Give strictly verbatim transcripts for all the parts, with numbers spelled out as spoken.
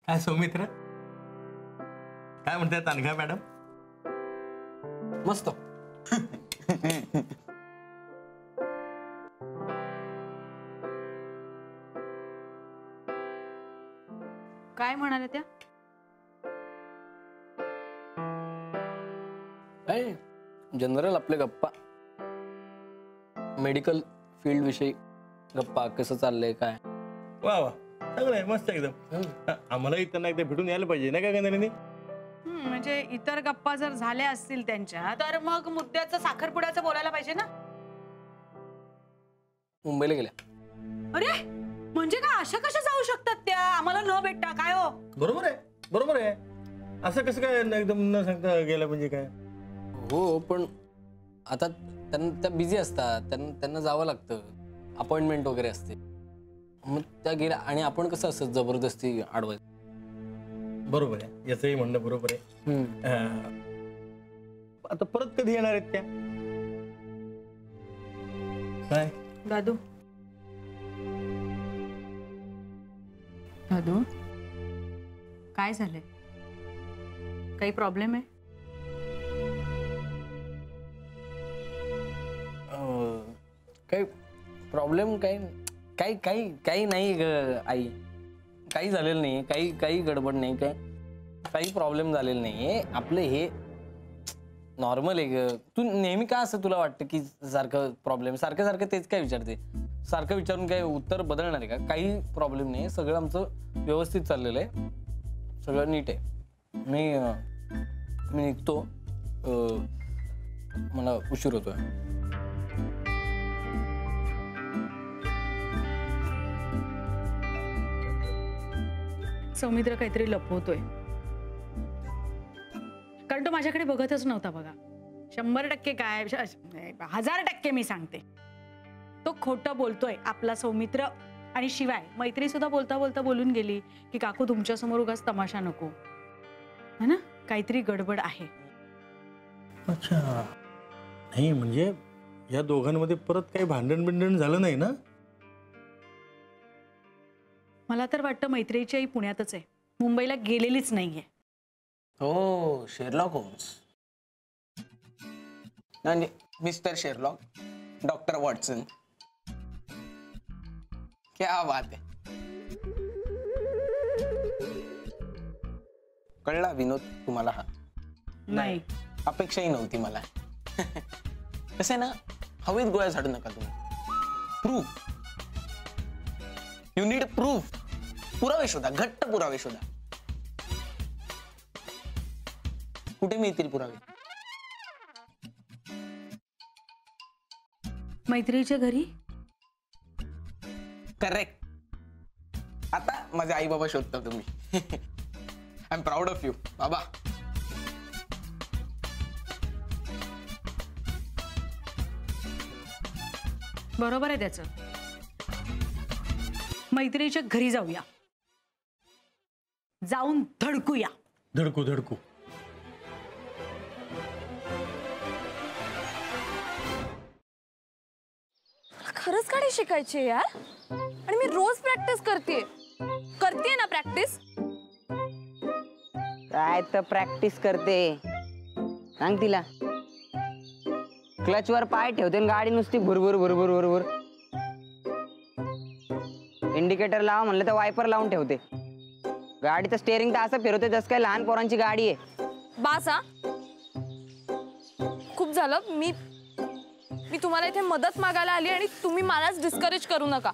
काय सौमित्र, काय म्हणताय तानघा मॅडम? मस्त. काय म्हणाले त्या? काय जनरल आपले गप्पा, मेडिकल फील्ड विषयी गप्पा, कसं चाललंय काय. वा वा, चांगलं आहे, मस्त एकदम. आम्हालाही त्यांना एकदा भेटून यायला पाहिजे ना काय गंधाने? म्हणजे इतर गप्पा जर झाल्या असतील त्यांच्या, तर मग मुद्द्याचं साखरपुड्याचं बोलायला पाहिजे ना. मुंबईला गेल्या. अरे म्हणजे काय, अशा कशा जाऊ शकतात त्या आम्हाला न भेटता? काय हो? बरोबर आहे, बरोबर आहे. असं कसं काय एकदम न सांगता गेलं म्हणजे काय? हो, पण आता त्यांना त्या बिझी असतात, त्यांना त्यांना जावं लागतं, अपॉइंटमेंट वगैरे असते. मग त्या गेल्या आणि आपण कसं असं जबरदस्ती अडवायचं. बरोबर आहे, याचंही म्हणणं बरोबर आहे. आता परत कधी येणार आहेत त्या? काय दादू, दादू काय झालंय? काही प्रॉब्लेम आहे? काही प्रॉब्लेम काही काही काही काही नाही ग आई, काही झालेलं नाही, काही काही गडबड नाही, काय काही प्रॉब्लेम झालेला नाही. आपलं हे नॉर्मल आहे ग. तू नेहमी का असं तुला वाटतं की सारखं प्रॉब्लेम, सारखं सारखं तेच काय विचारते? सारखं विचारून काय उत्तर बदलणार आहे का? काही प्रॉब्लेम नाही, सगळं आमचं व्यवस्थित चाललेलं आहे, सगळं नीट आहे. मी मी निघतो, मला उशीर होतोय. सौमित्र काहीतरी लपवतोय, कारण तो माझ्याकडे बघतच नव्हता बघा. शंभर टक्के काय, हजार टक्के मी सांगते, तो खोटं बोलतोय आपला सौमित्र. आणि शिवाय मैत्री सुद्धा बोलता बोलता बोलून गेली की काकू तुमच्या समोर उगाच तमाशा नको, है ना, काहीतरी गडबड आहे. अच्छा, नाही म्हणजे या दोघांमध्ये परत काही भांडण बिंडण झालं नाही ना? मला तर वाटतं मैत्रीची आई पुण्यातच आहे, मुंबईला गेलेलीच नाहीये. हो, शेरलॉक होम्स म्हणजे मिस्टर शेरलॉक, डॉक्टर वॉटसन. क्या बात है. कळला विनोद तुम्हाला हा? नाही, अपेक्षाही नव्हती मला. कसं आहे ना, हवेत गोळ्या झाडू नका तुम्ही. Proof, you need proof. पुरावे शोधा, घट्ट पुरावे शोधा. कुठे मिळतील पुरावे? मैत्रीच्या घरी. करेक्ट. आता माझे आई बाबा शोधता तुम्ही. I am proud of you बाबा. बरोबर आहे त्याचं. मैत्रीच्या घरी जाऊया, जाऊन धडकूया. धडकू धडकू. खरंच गाडी शिकायची यार, आणि मी रोज प्रॅक्टिस करते करते ना प्रॅक्टिस. काय तर प्रॅक्टिस करते, सांग तिला. क्लच वर पाय ठेवते आणि गाडी नुसती भुरभुर भुरभुर भुरभुर. इंडिकेटर लावा म्हणलं तर वायपर लावून ठेवते. गाडीचं स्टेअरिंग तर असं फिरवते जसं काय लहान पोरांची गाडी आहे. बास हा, खूप झालं. मी मी तुम्हाला इथे मदत मागायला आली आणि तुम्ही मलाच डिस्करेज करू नका.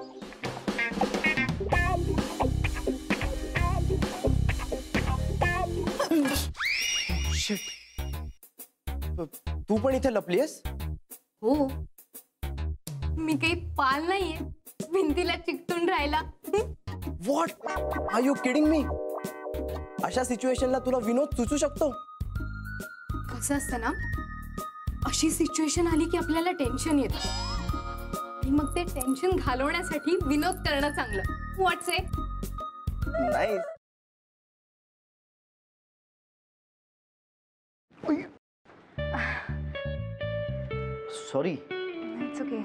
तू पण इथे लपलीयस? हो, मी काही पाल नाहीये भिंतीला चिकटून राहिला. What are you kidding me? अशा सिच्युएशनला तुला विनोद सुचू शकतो? कसं असतं ना, अशी सिच्युएशन आली की आपल्याला टेन्शन येतं, आणि मग ते टेन्शन घालवण्यासाठी विनोद करणं चांगलं. What's it? नाही. सॉरी. It's okay.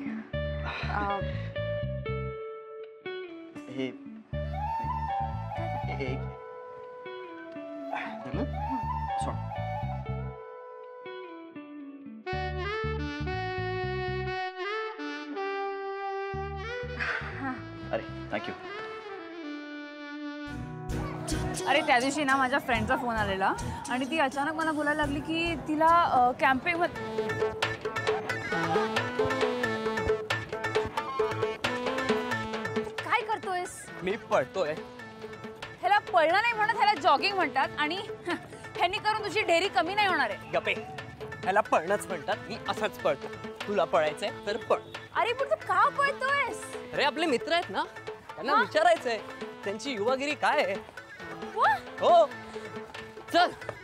हे अरे थँक्यू. अरे त्या दिवशी ना माझ्या फ्रेंडचा फोन आलेला आणि ती अचानक मला बोलायला लागली की तिला कॅम्पिंग काय करतोयस? मी पळतोय. ह्याला पळणं नाही म्हणत, ह्याला जॉगिंग म्हणतात आणि ह्यांनी करून तुझी ढेरी कमी नाही होणार आहे. गप्पे. ह्याला पळणंच म्हणतात. मी असंच पळतो. तुला पळायचंय तर पळ. अरे पण तू का पळतोयस? अरे आपले मित्र आहेत ना, त्यांना विचारायचंय त्यांची युवागिरी काय आहे. वा, हो चल.